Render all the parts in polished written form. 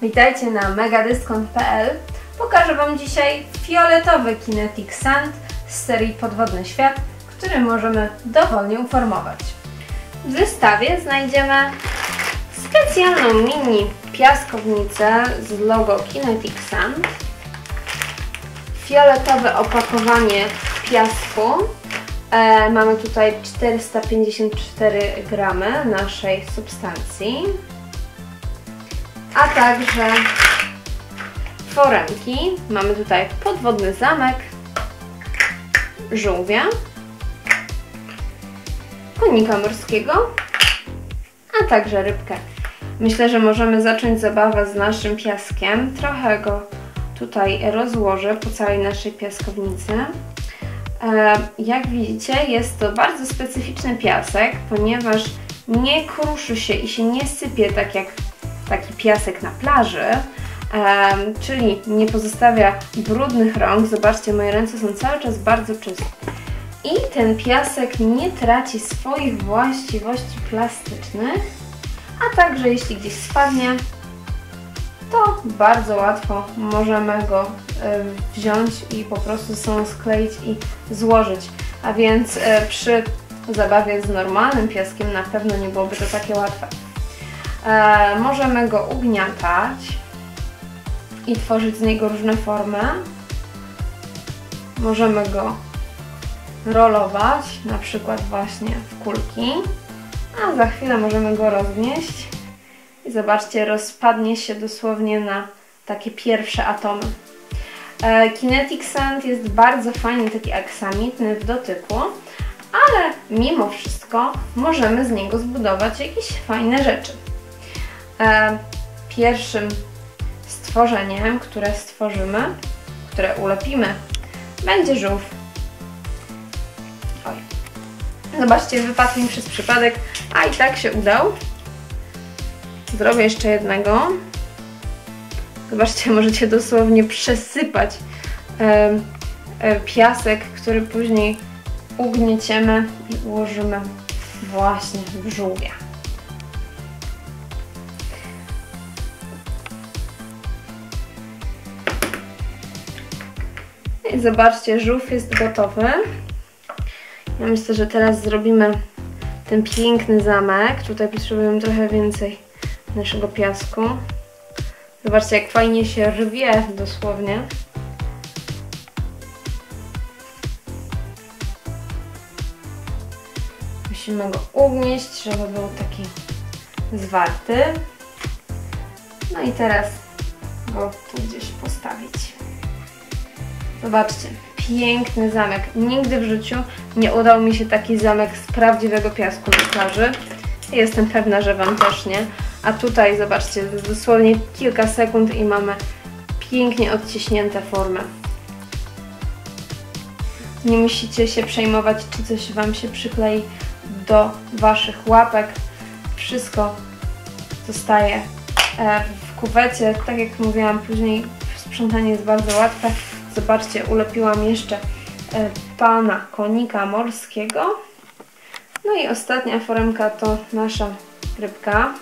Witajcie na megadyskont.pl. Pokażę Wam dzisiaj fioletowy Kinetic Sand z serii Podwodny Świat, który możemy dowolnie uformować. W zestawie znajdziemy specjalną mini piaskownicę z logo Kinetic Sand, fioletowe opakowanie piasku. Mamy tutaj 454 gramy naszej substancji, a także foremki. Mamy tutaj podwodny zamek, żółwia, konika morskiego, a także rybkę. Myślę, że możemy zacząć zabawę z naszym piaskiem. Trochę go tutaj rozłożę po całej naszej piaskownicy. Jak widzicie, jest to bardzo specyficzny piasek, ponieważ nie kruszy się i się nie sypie tak jak taki piasek na plaży, czyli nie pozostawia brudnych rąk. Zobaczcie, moje ręce są cały czas bardzo czyste. I ten piasek nie traci swoich właściwości plastycznych, a także jeśli gdzieś spadnie, to bardzo łatwo możemy go wziąć i po prostu są skleić i złożyć. A więc przy zabawie z normalnym piaskiem na pewno nie byłoby to takie łatwe. Możemy go ugniatać i tworzyć z niego różne formy. Możemy go rolować, na przykład właśnie w kulki, a za chwilę możemy go rozgnieść i zobaczcie, rozpadnie się dosłownie na takie pierwsze atomy. Kinetic Sand jest bardzo fajny, taki aksamitny w dotyku, ale mimo wszystko możemy z niego zbudować jakieś fajne rzeczy. Pierwszym stworzeniem, które stworzymy, które ulepimy, będzie żółw. Oj. Zobaczcie, wypadł mi przez przypadek, a i tak się udał. Zrobię jeszcze jednego. Zobaczcie, możecie dosłownie przesypać piasek, który później ugnieciemy i ułożymy właśnie w żółwia. I zobaczcie, żółw jest gotowy. Ja myślę, że teraz zrobimy ten piękny zamek. Tutaj potrzebujemy trochę więcej naszego piasku. Zobaczcie, jak fajnie się rwie dosłownie. Musimy go ugnieść, żeby był taki zwarty. No i teraz go tu gdzieś postawić. Zobaczcie, piękny zamek. Nigdy w życiu nie udał mi się taki zamek z prawdziwego piasku na plaży. Jestem pewna, że Wam też nie. A tutaj zobaczcie, dosłownie kilka sekund i mamy pięknie odciśnięte formy. Nie musicie się przejmować, czy coś Wam się przyklei do Waszych łapek. Wszystko zostaje w kuwecie. Tak jak mówiłam, później sprzątanie jest bardzo łatwe. Zobaczcie, ulepiłam jeszcze pana konika morskiego. No i ostatnia foremka to nasza rybka.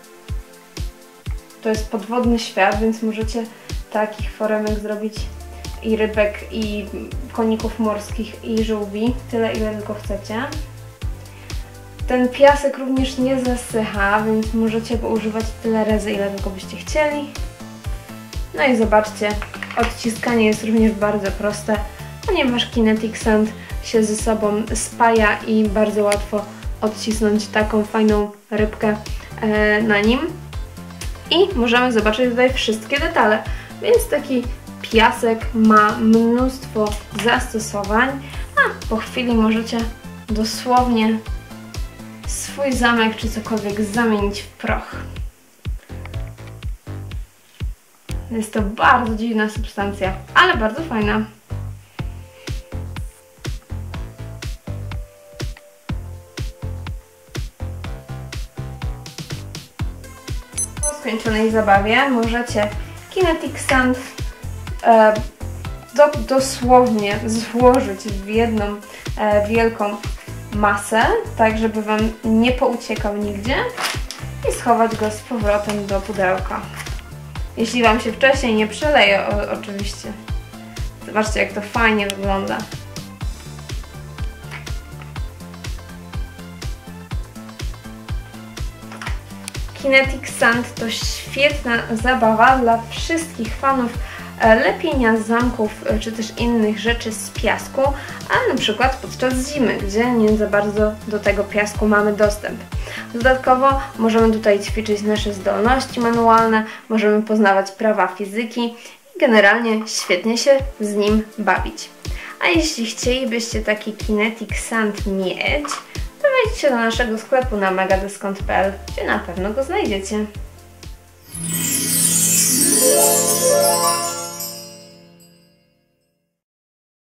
To jest podwodny świat, więc możecie takich foremek zrobić i rybek, i koników morskich, i żółwi. Tyle, ile tylko chcecie. Ten piasek również nie zasycha, więc możecie go używać tyle razy, ile tylko byście chcieli. No i zobaczcie, odciskanie jest również bardzo proste, ponieważ Kinetic Sand się ze sobą spaja i bardzo łatwo odcisnąć taką fajną rybkę na nim. I możemy zobaczyć tutaj wszystkie detale, więc taki piasek ma mnóstwo zastosowań, a po chwili możecie dosłownie swój zamek czy cokolwiek zamienić w proch. Jest to bardzo dziwna substancja, ale bardzo fajna. Po skończonej zabawie możecie Kinetic Sand dosłownie złożyć w jedną wielką masę, tak żeby Wam nie pouciekał nigdzie i schować go z powrotem do pudełka. Jeśli Wam się wcześniej nie przeleje, oczywiście. Zobaczcie, jak to fajnie wygląda. Kinetic Sand to świetna zabawa dla wszystkich fanów lepienia zamków czy też innych rzeczy z piasku, a na przykład podczas zimy, gdzie nie za bardzo do tego piasku mamy dostęp. Dodatkowo możemy tutaj ćwiczyć nasze zdolności manualne, możemy poznawać prawa fizyki i generalnie świetnie się z nim bawić. A jeśli chcielibyście taki Kinetic Sand mieć, to wejdźcie do naszego sklepu na megadyskont.pl, gdzie na pewno go znajdziecie.